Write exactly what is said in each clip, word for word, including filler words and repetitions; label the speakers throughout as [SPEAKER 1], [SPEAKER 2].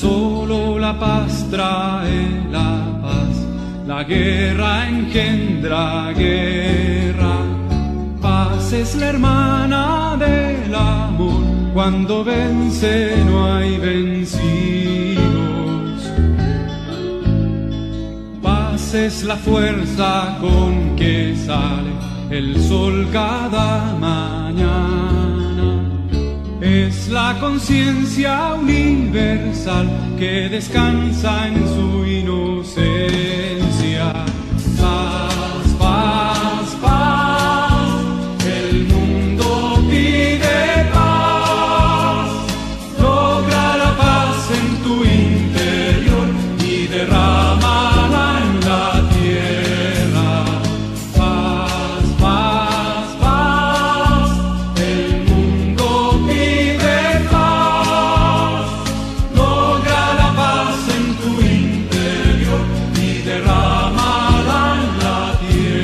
[SPEAKER 1] Solo la paz trae la paz, la guerra engendra guerra. Paz es la hermana del amor, cuando vence no hay vencidos. Paz es la fuerza con que sale el sol cada mañana. Es la conciencia universal que descansa en su inocencia. Paz, paz, paz, el mundo pide paz. Logra la paz en tu interior y derrámala en la tierra. Paz, paz, paz, el mundo pide paz. Logra la paz en tu interior y derrámala en la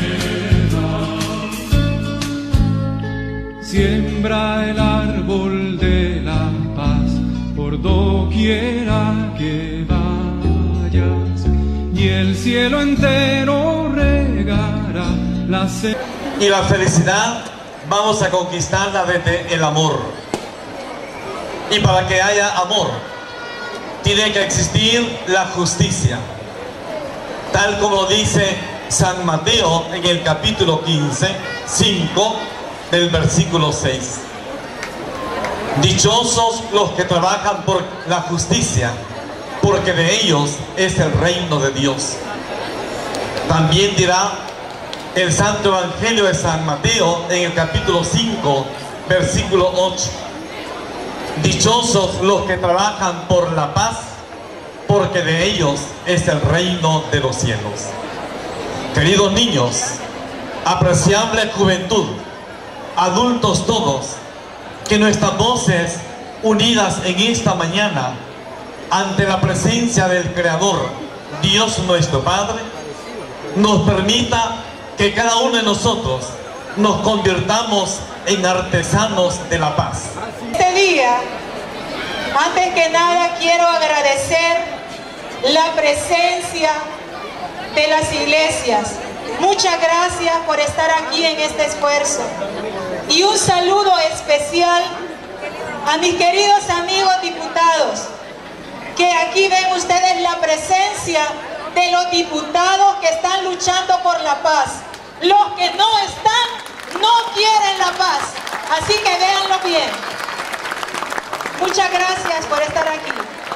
[SPEAKER 1] tierra. Siembra el árbol de la paz por doquiera que vayas, y el cielo entero regará la semilla.
[SPEAKER 2] Y la felicidad vamos a conquistarla desde el amor. Y para que haya amor, tiene que existir la justicia. Tal como dice San Mateo en el capítulo quince, cinco del versículo seis. Dichosos los que trabajan por la justicia, porque de ellos es el reino de Dios. También dirá el Santo Evangelio de San Mateo en el capítulo cinco, versículo ocho. Dichosos los que trabajan por la paz, porque de ellos es el reino de los cielos. Queridos niños, apreciable juventud, adultos todos, que nuestras voces unidas en esta mañana ante la presencia del Creador, Dios nuestro Padre, nos permita que cada uno de nosotros nos convirtamos en artesanos de la paz.
[SPEAKER 3] Este día, antes que nada, quiero agradecer la presencia de las iglesias. Muchas gracias por estar aquí en este esfuerzo. Y un saludo especial a mis queridos amigos diputados, que aquí ven ustedes la presencia de los diputados que están luchando por la paz. Los que no están, no quieren la paz. Así que véanlo bien. Muchas gracias por estar aquí.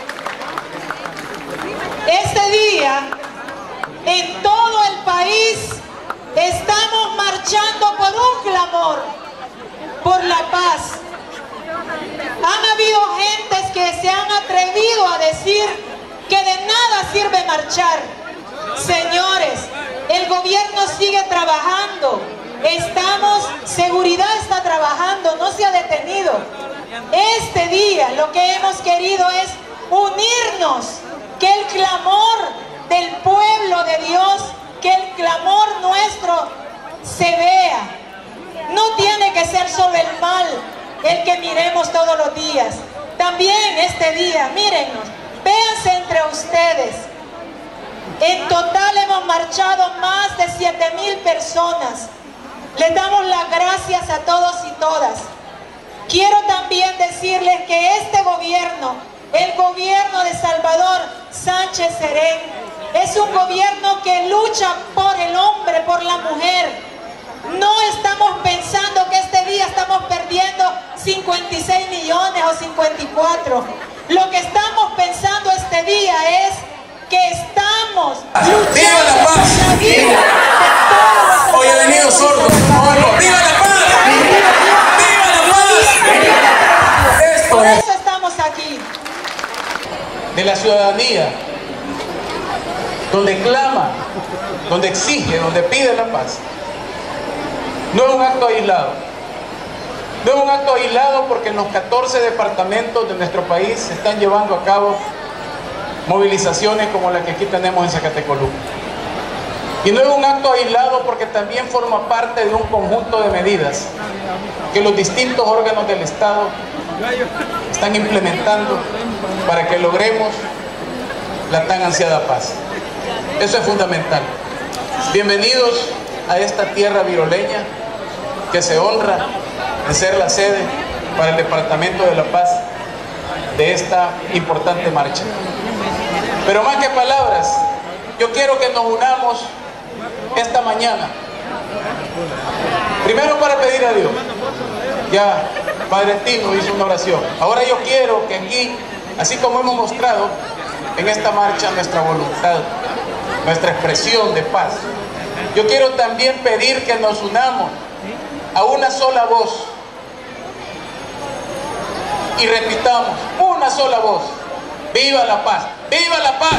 [SPEAKER 3] Este día, en todo el país, estamos marchando por un clamor por la paz. Han habido gentes que se han atrevido a decir que de nada sirve marchar. Señores, el gobierno sigue trabajando. Estamos, seguridad está trabajando, no se ha detenido. Este día lo que hemos querido es unirnos, que el clamor del pueblo de Dios, que el clamor nuestro se vea. No tiene que ser solo el mal el que miremos todos los días. También este día, mírennos, véanse entre ustedes. En total hemos marchado más de siete mil personas. Les damos las gracias a todos y todas. Quiero también decirles que este gobierno, el gobierno de Salvador Sánchez Serén, es un gobierno que lucha por el hombre, por la mujer. No estamos pensando que este día estamos perdiendo cincuenta y seis millones o cincuenta y cuatro. Lo que estamos pensando este día es que estamos luchando
[SPEAKER 4] ¡viva la paz!
[SPEAKER 3] por la vida de todos los
[SPEAKER 4] Hoy he venido sordo. ¡Viva la paz! ¡Viva la paz! Esto
[SPEAKER 3] Por
[SPEAKER 4] es
[SPEAKER 3] eso estamos aquí.
[SPEAKER 4] de la ciudadanía, donde clama, donde exige, donde pide la paz. No es un acto aislado. No es un acto aislado porque en los catorce departamentos de nuestro país se están llevando a cabo movilizaciones como la que aquí tenemos en Zacatecolú. Y no es un acto aislado porque también forma parte de un conjunto de medidas que los distintos órganos del Estado están implementando para que logremos la tan ansiada paz. Eso es fundamental. Bienvenidos a esta tierra viroleña que se honra de ser la sede para el Departamento de la Paz de esta importante marcha. Pero más que palabras, yo quiero que nos unamos esta mañana. Primero para pedir a Dios. Ya Padre Tino hizo una oración. Ahora yo quiero que aquí, así como hemos mostrado en esta marcha nuestra voluntad, nuestra expresión de paz, yo quiero también pedir que nos unamos a una sola voz y repitamos una sola voz: ¡viva la paz! ¡Viva la paz!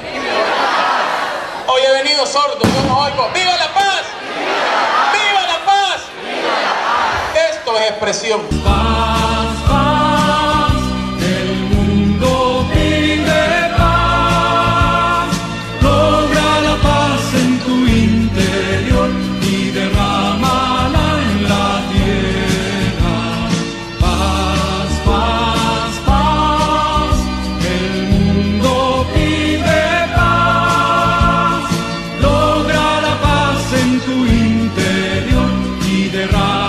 [SPEAKER 4] Hoy he venido sordo, yo no oigo. ¡Viva la paz! ¡Viva la paz! Esto es expresión.
[SPEAKER 1] Paz, paz, el mundo pide paz. Logra la paz en tu interior y derrámala en la tierra. Paz, paz, paz, el mundo pide paz. Logra la paz en tu interior y derrámala